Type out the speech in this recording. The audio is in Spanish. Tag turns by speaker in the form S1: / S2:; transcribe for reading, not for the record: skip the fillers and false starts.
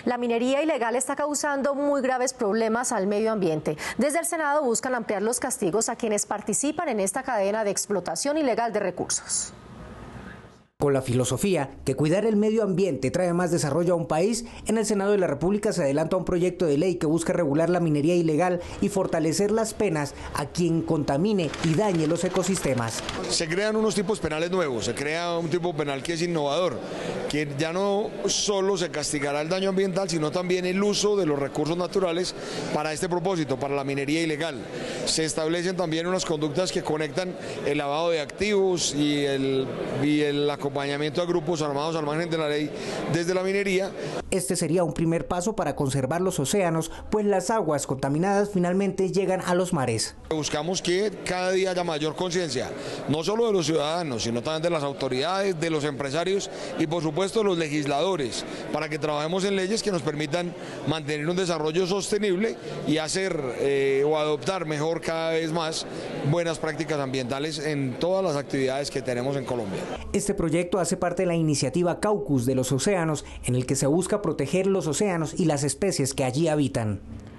S1: La minería ilegal está causando muy graves problemas al medio ambiente. Desde el Senado buscan ampliar los castigos a quienes participan en esta cadena de explotación ilegal de recursos.
S2: Con la filosofía que cuidar el medio ambiente trae más desarrollo a un país, en el Senado de la República se adelanta un proyecto de ley que busca regular la minería ilegal y fortalecer las penas a quien contamine y dañe los ecosistemas.
S3: Se crean unos tipos penales nuevos, se crea un tipo penal que es innovador, que ya no solo se castigará el daño ambiental, sino también el uso de los recursos naturales para este propósito, para la minería ilegal. Se establecen también unas conductas que conectan el lavado de activos y el acompañamiento a grupos armados al margen de la ley desde la minería.
S2: Este sería un primer paso para conservar los océanos, pues las aguas contaminadas finalmente llegan a los mares.
S3: Buscamos que cada día haya mayor conciencia, no solo de los ciudadanos, sino también de las autoridades, de los empresarios y por supuesto de los legisladores, para que trabajemos en leyes que nos permitan mantener un desarrollo sostenible y hacer o adoptar mejor cada vez más buenas prácticas ambientales en todas las actividades que tenemos en Colombia.
S2: Este proyecto hace parte de la iniciativa Caucus de los Océanos, en el que se busca proteger los océanos y las especies que allí habitan.